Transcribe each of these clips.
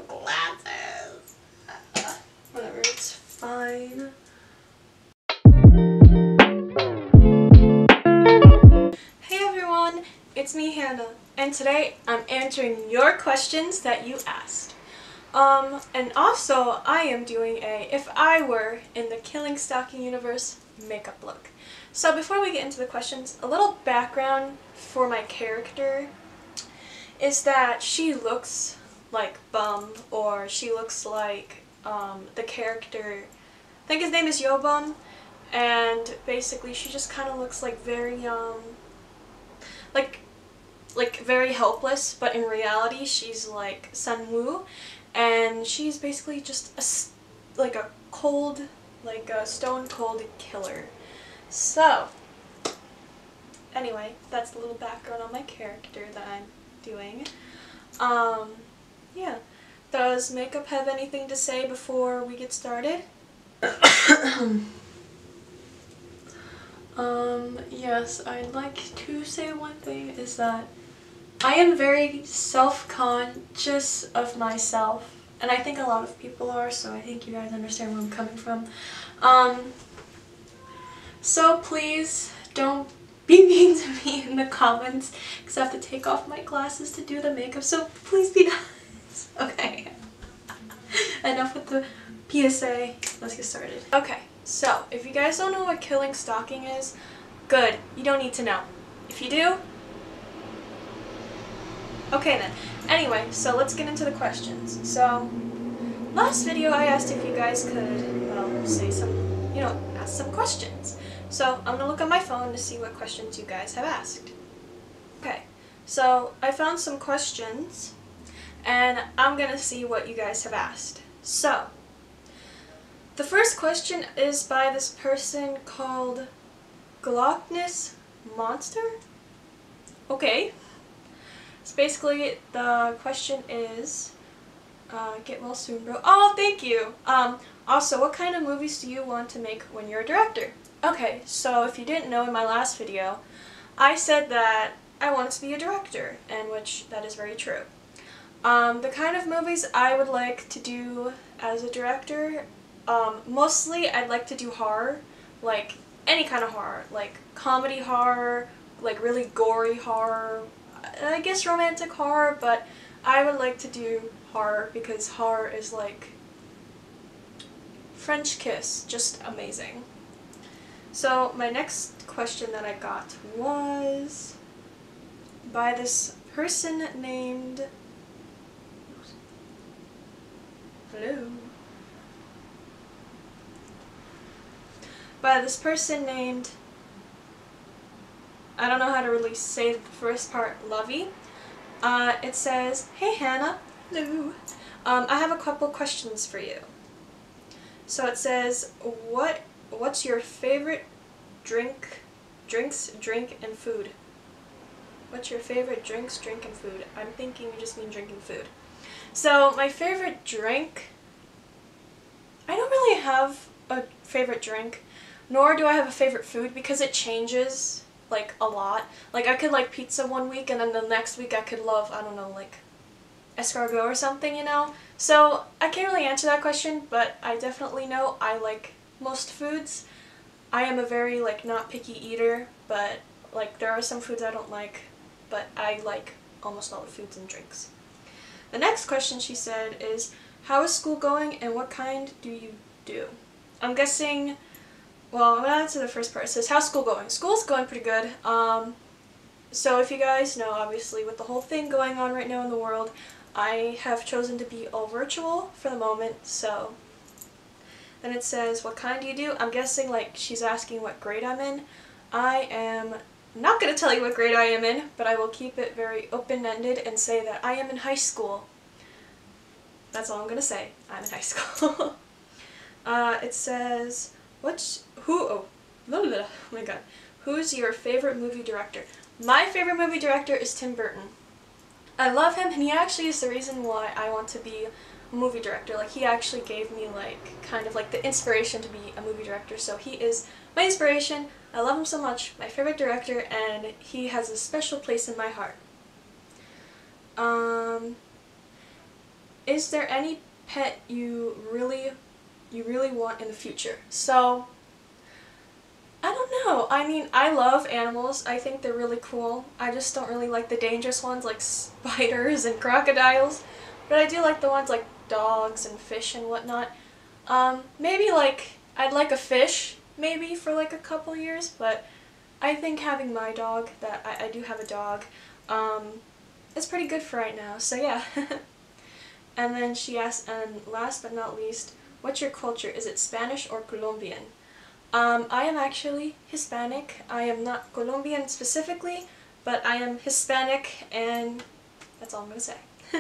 glasses. Whatever, it's fine. Hey everyone, it's me Hannah, and today I'm answering your questions that you asked. And also I am doing a if I were in the Killing Stalking universe makeup look. So before we get into the questions, a little background for my character is that she looks like Bum, or she looks like the character, I think his name is UBEM, and basically she just kind of looks like very like very helpless, but in reality she's like Sun Woo, and she's basically just a stone cold killer. So anyway, that's a little background on my character that I'm doing. Yeah. Does makeup have anything to say before we get started? Yes, I'd like to say one thing is that I am very self-conscious of myself, and I think a lot of people are, so I think you guys understand where I'm coming from. So please don't be mean to me in the comments, because I have to take off my glasses to do the makeup, so please be nice. Okay. Enough with the PSA. Let's get started. Okay, so if you guys don't know what Killing Stalking is, good. You don't need to know. If you do, okay then. Anyway, so let's get into the questions. So, last video I asked if you guys could, well, say some, ask some questions. So, I'm gonna look on my phone to see what questions you guys have asked. Okay, so I found some questions, and I'm gonna see what you guys have asked. So, the first question is by this person called Glochness Monster? Okay. So basically, the question is, get well soon, bro. Oh, thank you! Also, what kind of movies do you want to make when you're a director? Okay, so if you didn't know in my last video, I said that I wanted to be a director, and which that is very true. The kind of movies I would like to do as a director, mostly I'd like to do horror, like any kind of horror, like comedy horror, like really gory horror, I guess romantic horror, but I would like to do horror because horror is like French kiss, just amazing. So my next question that I got was by this person named, by this person named, I don't know how to really say the first part, Lovey. It says, "Hey Hannah, hello. I have a couple questions for you." So it says, what's your favorite drink, and food? What's your favorite drinks, drink, and food? I'm thinking you just mean drinking food. So my favorite drink, I don't really have a favorite drink, nor do I have a favorite food because it changes like a lot. Like I could like pizza one week and then the next week I could love, I don't know, like escargot or something, you know? So I can't really answer that question, but I definitely know I like most foods. I am a very like not picky eater, but like there are some foods I don't like, but I like almost all the foods and drinks. The next question she said is, how is school going and what kind do you do? I'm guessing, well, I'm gonna answer the first part. It says, how's school going? School's going pretty good. So if you guys know, obviously with the whole thing going on right now in the world, I have chosen to be all virtual for the moment, so. Then it says, what kind do you do? I'm guessing like she's asking what grade I'm in. I am not going to tell you what grade I am in, but I will keep it very open-ended and say that I am in high school. That's all I'm going to say. I'm in high school. It says, oh my god. Who's your favorite movie director? My favorite movie director is Tim Burton. I love him, and he actually is the reason why I want to be a movie director. Like, he actually gave me, like, kind of like the inspiration to be a movie director, so he is my inspiration. I love him so much, my favorite director, and he has a special place in my heart. is there any pet you really want in the future? So, I don't know. I mean, I love animals. I think they're really cool. I just don't really like the dangerous ones like spiders and crocodiles. But I do like the ones like dogs and fish and whatnot. Maybe like, I'd like a fish, maybe for like a couple years, but I think having my dog, that I do have a dog, it's pretty good for right now, so yeah. And then she asked, and last but not least, what's your culture? Is it Spanish or Colombian? I am actually Hispanic. I am not Colombian specifically, but I am Hispanic, and that's all I'm gonna say.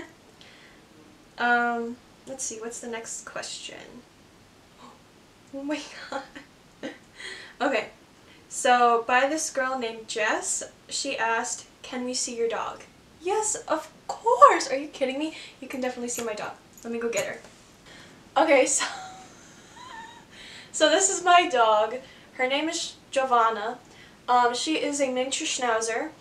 Let's see, what's the next question? Oh my god. Okay, so by this girl named Jess, she asked, can we see your dog? Yes, of course! Are you kidding me? You can definitely see my dog. Let me go get her. Okay, so this is my dog. Her name is Giovanna. She is a miniature schnauzer.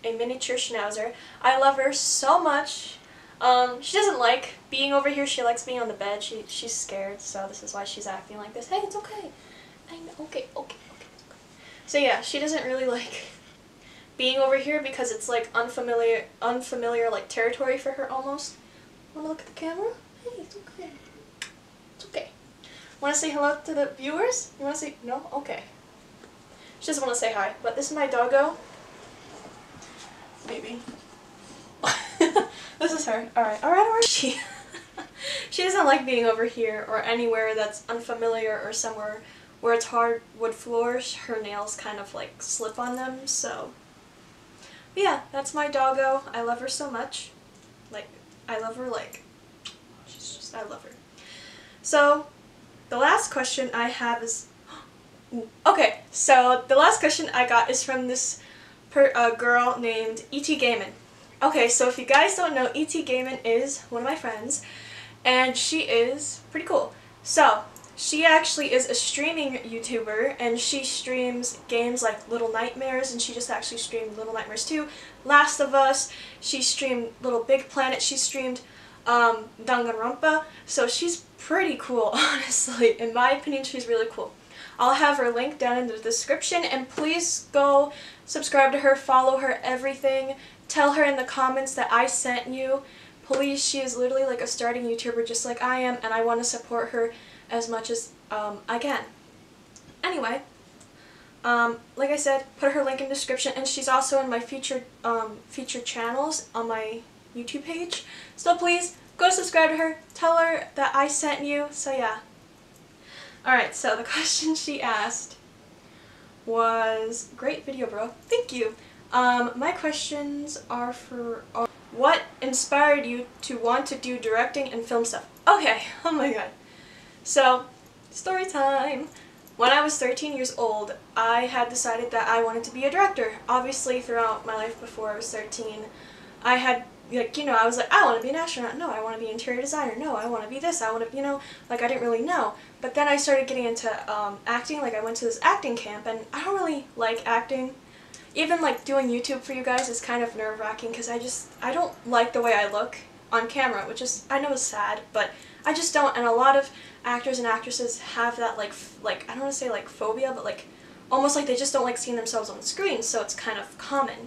I love her so much. She doesn't like being over here. She likes being on the bed. She's scared, so this is why she's acting like this. Hey, it's okay. Okay. So yeah, she doesn't really like being over here because it's like unfamiliar like territory for her almost. Wanna look at the camera? Hey, it's okay. It's okay. Wanna say hello to the viewers? You wanna say no? Okay. She doesn't wanna say hi, but this is my doggo. Baby. This is her. Alright. She doesn't like being over here or anywhere that's unfamiliar or somewhere where it's hardwood floors. Her nails kind of like slip on them, so. But yeah, that's my doggo. I love her so much. Like, I love her like, I love her. So, the last question I have is, okay, so the last question I got is from this girl named E.T. Gaiman. Okay, so if you guys don't know, E.T. Gaiman is one of my friends, and she is pretty cool. So, she actually is a streaming YouTuber, and she streams games like Little Nightmares, and she just actually streamed Little Nightmares 2, Last of Us, she streamed Little Big Planet, she streamed Danganronpa, so she's pretty cool, honestly. In my opinion, she's really cool. I'll have her link down in the description, and please go subscribe to her, follow her, everything. Tell her in the comments that I sent you. Please, she is literally like a starting YouTuber just like I am, and I want to support her as much as I can. Anyway, like I said, put her link in the description, and she's also in my featured channels on my YouTube page. So please, go subscribe to her, tell her that I sent you, so yeah. Alright, so the question she asked was, great video, bro. Thank you. My questions are for, what inspired you to want to do directing and film stuff? Okay, oh my god. So, story time. When I was 13 years old, I had decided that I wanted to be a director. Obviously, throughout my life before I was 13, I had, like, you know, I was like, I want to be an astronaut. No, I want to be an interior designer. No, I want to be this. I want to, you know, like, I didn't really know. But then I started getting into acting. Like, I went to this acting camp, and I don't really like acting. Even, like, doing YouTube for you guys is kind of nerve-wracking because I don't like the way I look on camera, which is, I know is sad, but I just don't, and a lot of actors and actresses have that, like I don't want to say, like, phobia, but, like, almost like they just don't like seeing themselves on the screen, so it's kind of common.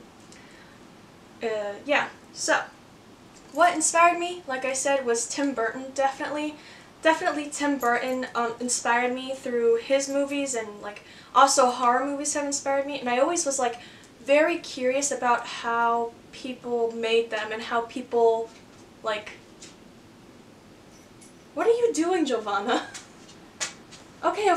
Yeah, so, what inspired me, like I said, was Tim Burton, definitely. Definitely Tim Burton inspired me through his movies, and, like, also horror movies have inspired me, and I always was, like, very curious about how people made them and how people, like... What are you doing, Giovanna? Okay.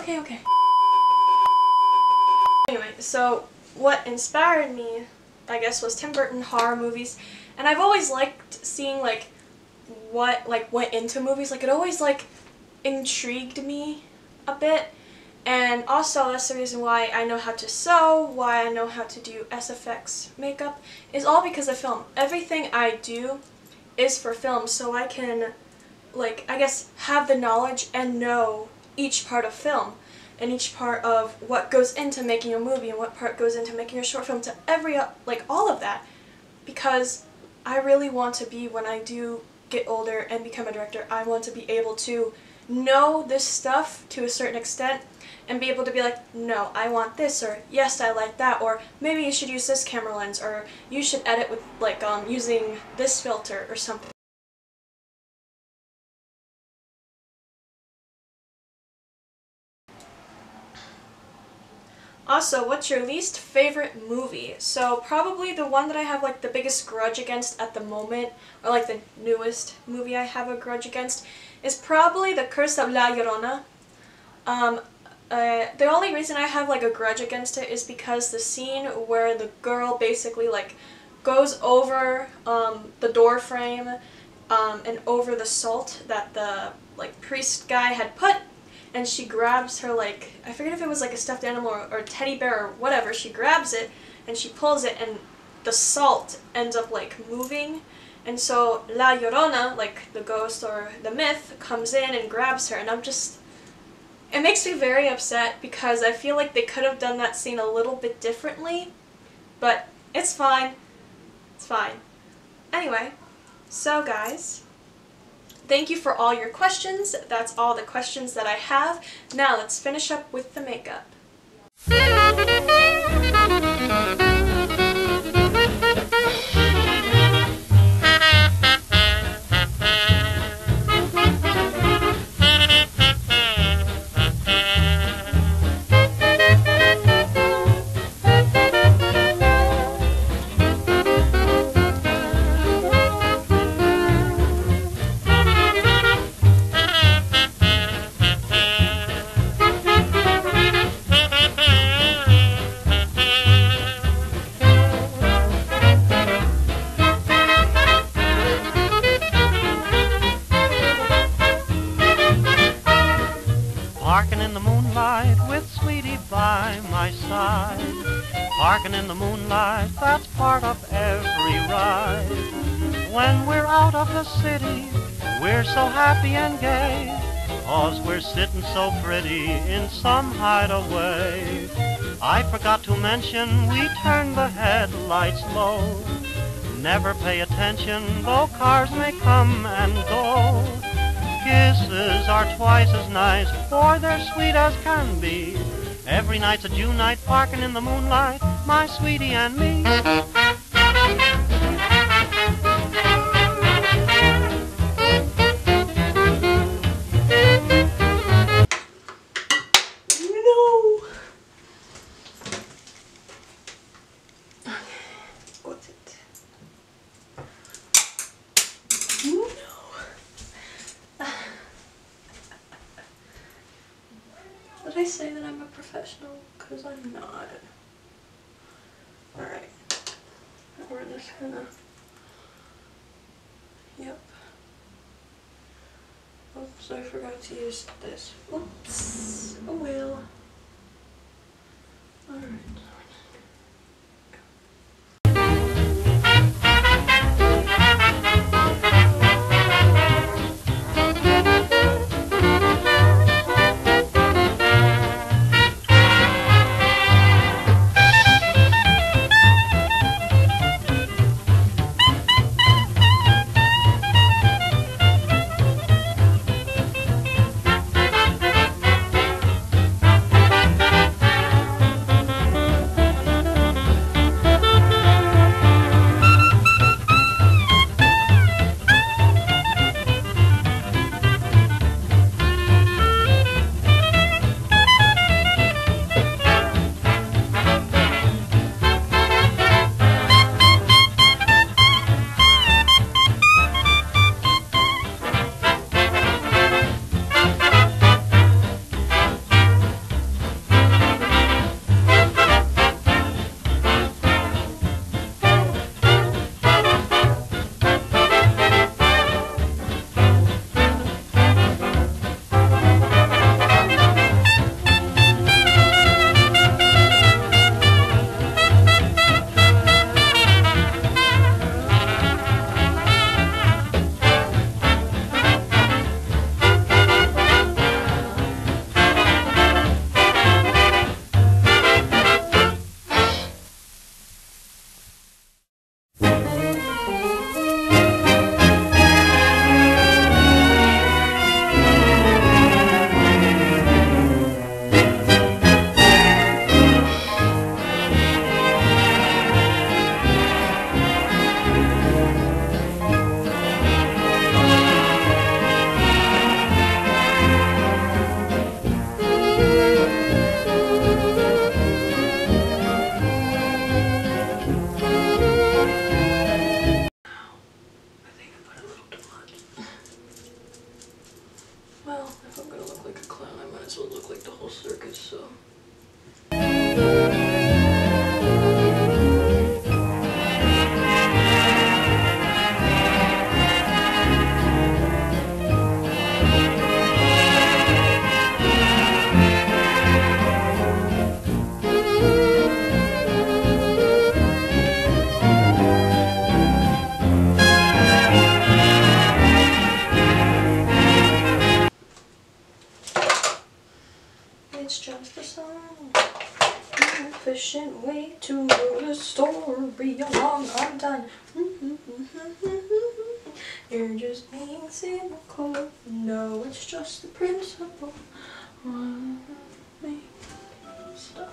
Anyway, so what inspired me, I guess, was Tim Burton horror movies, and I've always liked seeing, like, what, like, went into movies. Like, it always, like, intrigued me a bit, and also that's the reason why I know how to sew, why I know how to do SFX makeup, is all because of film. Everything I do is for film, so I can, like, I guess, have the knowledge and know each part of film, and each part of what goes into making a movie, and what part goes into making a short film, to every, like, all of that, because I really want to be, when I do get older and become a director, I want to be able to know this stuff to a certain extent and be able to be like, no, I want this, or yes, I like that, or maybe you should use this camera lens, or you should edit with like using this filter or something. Also, what's your least favorite movie? So probably the one that I have like the biggest grudge against at the moment, or like the newest movie I have a grudge against, is probably The Curse of La Llorona. The only reason I have like a grudge against it is because the scene where the girl basically like goes over the door frame and over the salt that the like priest guy had put, and she grabs her, like, I forget if it was like a stuffed animal or a teddy bear or whatever, she grabs it and she pulls it and the salt ends up like moving, and so La Llorona, like the ghost or the myth, comes in and grabs her, and it makes me very upset because I feel like they could have done that scene a little bit differently, but it's fine. It's fine. Anyway, so guys, thank you for all your questions. That's all the questions that I have. Now let's finish up with the makeup. Parking in the moonlight with sweetie by my side. Parking in the moonlight, that's part of every ride. When we're out of the city, we're so happy and gay, 'cause we're sitting so pretty in some hideaway. I forgot to mention we turn the headlights low. Never pay attention, though cars may come and go. Kisses are twice as nice, for they're sweet as can be. Every night's a June night, parking in the moonlight, my sweetie and me. Did I say that I'm a professional? Because I'm not. Alright. We're just gonna... Yep. Oops, I forgot to use this. Oops. Oh well. Alright. Efficient way to move the story along. I'm done. You're just being cynical. No, it's just the principle. Stop.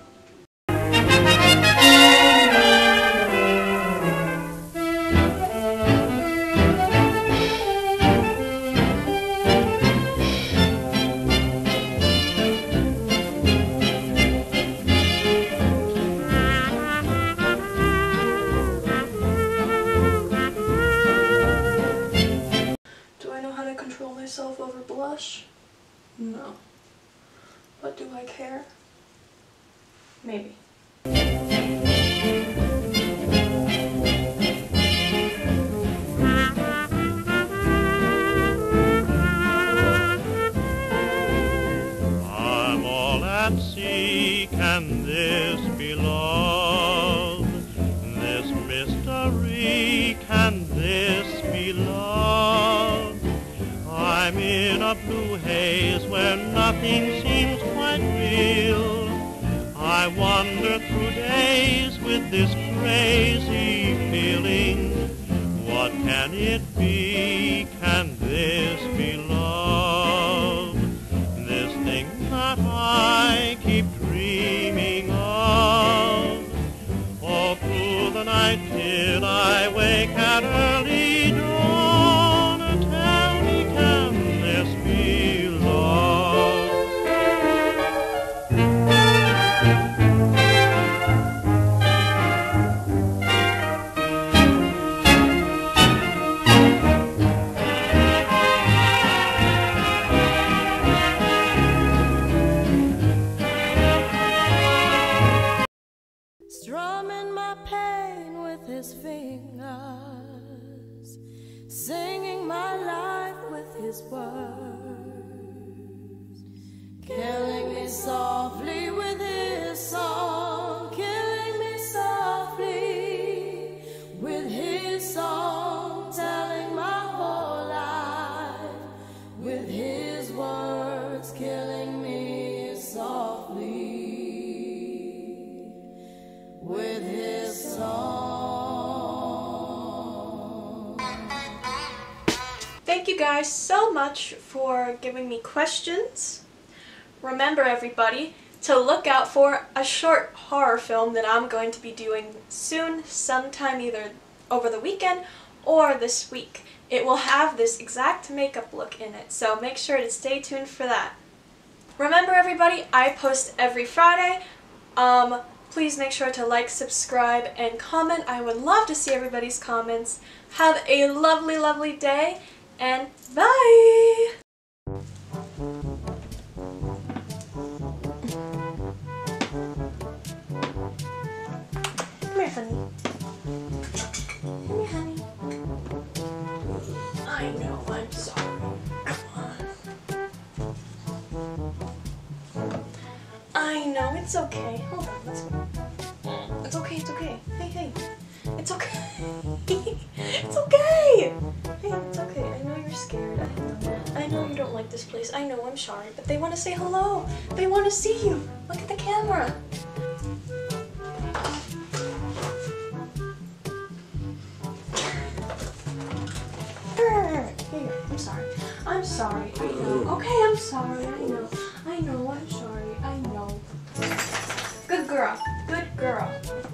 Control myself over blush? No. But do I care? Maybe. I'm all at sea, can this be love? This mystery, can this be love? I'm in a blue haze where nothing seems quite real. I wander through days with this crazy feeling. What can it be? Can this be love? This thing that I keep dreaming of. All through the night till I wake at early dawn. Strumming my pain with his fingers, singing my life with his words, killing me softly with his song, killing me softly with his song, telling my whole life with his words, killing me softly with his song. Thank you guys so much for giving me questions. Remember, everybody, to look out for a short horror film that I'm going to be doing soon, sometime either over the weekend or this week. It will have this exact makeup look in it, so make sure to stay tuned for that. Remember, everybody, I post every Friday. Please make sure to like, subscribe, and comment. I would love to see everybody's comments. Have a lovely, lovely day, and bye! Come here, honey. Come here, honey. I know, I'm sorry. Come on. I know, it's okay. Hold on, let's go. It's okay, it's okay. Hey, hey. It's okay. It's okay. Hey, it's okay. I know you're scared. I know you don't like this place. I know, I'm sorry. But they want to say hello. They want to see you. Look at the camera. Here, I'm sorry. I'm sorry. I know. Okay, I'm sorry. I know. I know, I'm sorry. I know. Good girl. Good girl.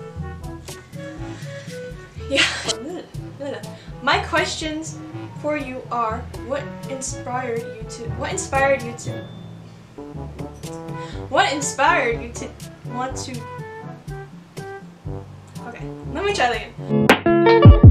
Yeah. My questions for you are, what inspired you to want to want to, okay, let me try that again.